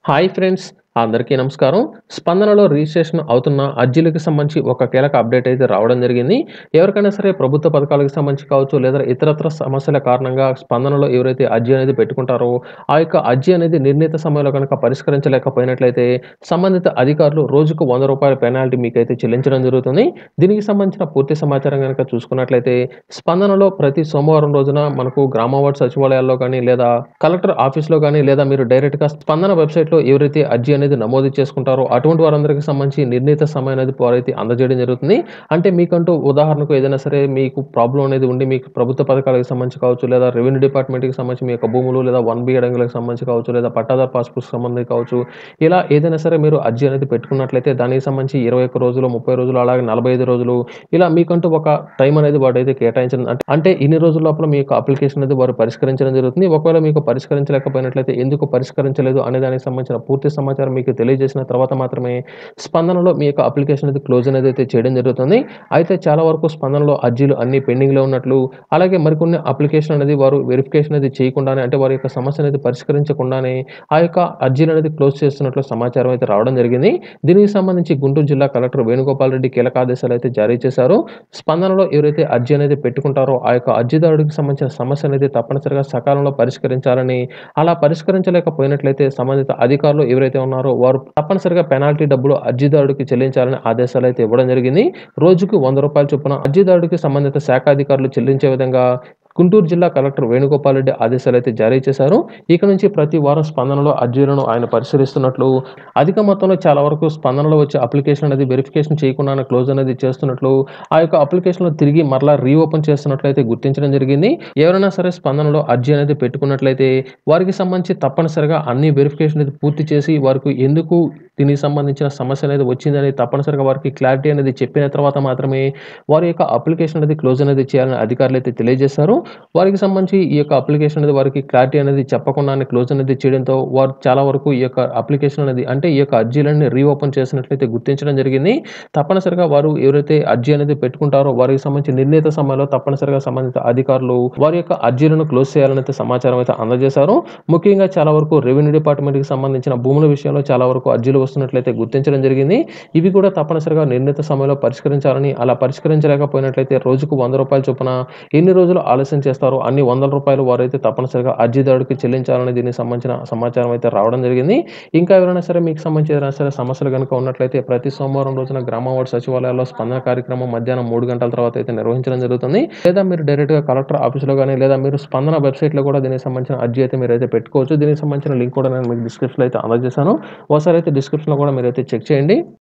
Hi friends, అందరికీ నమస్కారం. స్పందనలో registration అవుతున్న అర్జీలకి సంబంధించి ఒక కీలక అప్డేట్ అయితే రావడం జరిగింది. ఎవరికైనా సరే ప్రభుత్వ పథకాలకు సంబంధించి కావచ్చు, లేదా ఇతరత్ర సమస్యల కారణంగా స్పందనలో ఎవరైతే అర్జీ అనేది పెట్టుకుంటారో, ఆ యొక్క అర్జీ అనేది నిర్ణీత సమయంలో గనక పరిష్కరించలేకపోయినట్లయితే, సంబంధిత అధికారులు రోజుకు రూ. 100 పెనాల్టీ మీకైతే చెల్లించడం జరుగుతుంది. దీనికి సంబంధించిన పూర్తి సమాచారం గనక చూసుకున్నట్లయితే, స్పందనలో ప్రతి సోమవారం రోజున మనకు గ్రామ వార్డు సచివాలయాల్లో గానీ, లేదా కలెక్టర్ ఆఫీస్‌లో గానీ, లేదా మీరు డైరెక్ట్‌గా స్పందన వెబ్‌సైట్‌లో ఎవరైతే అర్జీ అనేది నమోదు చేసుకుంటారో, అటువంటి వారందరికి సంబంధించి నిర్ణీత సమయం అనేది వారైతే అందజేయడం జరుగుతుంది. అంటే మీకంటూ ఉదాహరణకు ఏదైనా సరే మీకు ప్రాబ్లమ్ అనేది ఉండి, మీకు ప్రభుత్వ పథకాలకు సంబంధించి కావచ్చు, లేదా రెవెన్యూ డిపార్ట్‌మెంట్‌కి సంబంధించి మీ యొక్క భూములు, లేదా 1 అడంగులకు సంబంధించి కావచ్చు, లేదా పట్టాదారు పాస్‌బుక్‌కి సంబంధించి కావచ్చు, ఇలా ఏదైనా సరే మీరు అర్జీ అనేది పెట్టుకున్నట్లయితే దానికి సంబంధించి 21 రోజులు, 30 రోజులు, అలాగే 45 రోజులు ఇలా మీకంటూ ఒక టైం అనేది వాడైతే కేటాయించడం అంటే ఇన్ని రోజుల లోపల మీ యొక్క అప్లికేషన్ అనేది వారు పరిష్కరించడం జరుగుతుంది. ఒకవేళ మీకు పరిష్కరించలేకపోయినట్లయితే ఎందుకు పరిష్కరించలేదు అనే దానికి సంబంధించిన పూర్తి సమాచారం మీకు తెలియజేసిన తర్వాత మాత్రమే స్పందనలో మీ యొక్క అప్లికేషన్ అనేది క్లోజ్ అనేది అయితే చేయడం జరుగుతుంది. అయితే చాలా వరకు స్పందనలో అర్జీలు అన్నీ పెండింగ్‌లో ఉన్నట్లు, అలాగే మరికొన్ని అప్లికేషన్ అనేది వారు వెరిఫికేషన్ అనేది చేయకుండానే అంటే వారి యొక్క సమస్య అనేది పరిష్కరించకుండానే ఆ యొక్క అర్జీలు అనేది క్లోజ్ చేస్తున్నట్లు సమాచారం అయితే రావడం జరిగింది. దీనికి సంబంధించి గుంటూరు జిల్లా కలెక్టర్ వేణుగోపాల్ రెడ్డి కీలక ఆదేశాలు అయితే జారీ చేశారు. స్పందనలో ఎవరైతే అర్జీ అనేది పెట్టుకుంటారో ఆ యొక్క అర్జీదారుడికి సంబంధించిన సమస్య అనేది తప్పనిసరిగా సకాలంలో పరిష్కరించాలని, అలా పరిష్కరించలేకపోయినట్లయితే సంబంధిత అధికారులు ఎవరైతే ఉన్నారో వారు తప్పనిసరిగా పెనాల్టీ డబ్బులు అర్జీదారుడికి చెల్లించాలని ఆదేశాలైతే ఇవ్వడం జరిగింది. రోజుకు రూ. 100 చొప్పున అర్జీదారుడికి సంబంధిత శాఖ అధికారులు చెల్లించే విధంగా గుంటూరు జిల్లా కలెక్టర్ వేణుగోపాల్ రెడ్డి ఆదేశాలైతే జారీ చేశారు. ఇక నుంచి ప్రతి వారం స్పందనలో అర్జీలను ఆయన పరిశీలిస్తున్నట్లు, అధిక మొత్తంలో చాలా వరకు స్పందనలో వచ్చే అప్లికేషన్ అనేది వెరిఫికేషన్ చేయకుండానే క్లోజ్ అనేది చేస్తున్నట్లు, ఆ యొక్క అప్లికేషన్‌లు తిరిగి మరలా రీఓపెన్ చేస్తున్నట్లయితే గుర్తించడం జరిగింది. ఎవరైనా సరే స్పందనలో అర్జీ అనేది పెట్టుకున్నట్లయితే వారికి సంబంధించి తప్పనిసరిగా అన్ని వెరిఫికేషన్ అనేది పూర్తి చేసి వారికి ఎందుకు దీనికి సంబంధించిన సమస్య అనేది వచ్చిందని తప్పనిసరిగా వారికి క్లారిటీ అనేది చెప్పిన తర్వాత మాత్రమే వారి యొక్క అప్లికేషన్ అనేది క్లోజ్ అనేది చేయాలని అధికారులైతే తెలియజేశారు. వారికి సంబంధించి ఈ యొక్క అప్లికేషన్ అనేది వారికి క్లారిటీ అనేది చెప్పకుండానే క్లోజ్ అనేది చేయడంతో వారు చాలా వరకు ఈ యొక్క అప్లికేషన్ అనేది అంటే ఈ యొక్క అర్జీలన్నీ రీఓపెన్ చేసినట్లయితే గుర్తించడం జరిగింది. తప్పనిసరిగా వారు ఎవరైతే అర్జీ అనేది పెట్టుకుంటారో వారికి సంబంధించి నిర్ణీత సమయంలో తప్పనిసరిగా సంబంధిత అధికారులు వారి యొక్క అర్జీలను క్లోజ్ చేయాలని అయితే సమాచారం అయితే అందజేశారు. ముఖ్యంగా చాలా వరకు రెవెన్యూ డిపార్ట్‌మెంట్‌కి సంబంధించిన భూముల విషయంలో చాలా వరకు అర్జీలు వస్తున్నట్లయితే గుర్తించడం జరిగింది. ఇవి కూడా తప్పనిసరిగా నిర్ణీత సమయంలో పరిష్కరించాలని, అలా పరిష్కరించలేకపోయినట్లయితే రోజుకు రూ. 100 చొప్పున ఎన్ని రోజులు ఆలస్యం చేస్తారో అన్ని రూ. 100 వారైతే తప్పనిసరిగా అర్జీదారుడికి చెల్లించాలని దీనికి సంబంధించిన సమాచారం అయితే రావడం జరిగింది. ఇంకా ఎవరైనా సరే మీకు సంబంధించి ఏదైనా సరే సమస్యలు గనుక ఉన్నట్లయితే ప్రతి సోమవారం రోజున గ్రామ వార్డు సచివాలయాల్లో స్పందన కార్యక్రమం మధ్యాహ్నం 3 గంటల తర్వాత అయితే నిర్వహించడం జరుగుతుంది. లేదా మీరు డైరెక్ట్‌గా కలెక్టర్ ఆఫీస్‌లో గాని, లేదా మీరు స్పందన వెబ్‌సైట్‌లో కూడా దీనికి సంబంధించిన అర్జీ అయితే మీరైతే పెట్టుకోవచ్చు. దీనికి సంబంధించిన లింక్ కూడా నేను మీకు డిస్క్రిప్షన్‌లో అయితే అందజేశాను. ఒకసారి అయితే డిస్క్రిప్షన్‌లో కూడా మీరైతే చెక్ చేయండి.